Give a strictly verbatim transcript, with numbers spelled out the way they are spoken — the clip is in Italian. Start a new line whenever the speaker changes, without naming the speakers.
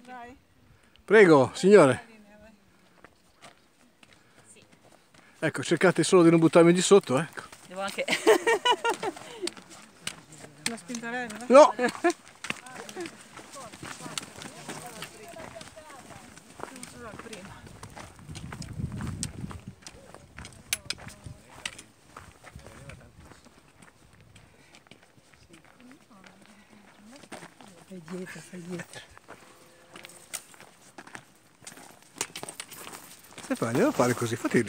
Dai.
Prego, signore.
Sì.
Ecco, cercate solo di non buttarmi di sotto, ecco.
Devo anche... La spintarella?
No!
Fai dietro, fai dietro.
Stefano, andiamo a fare così, fatti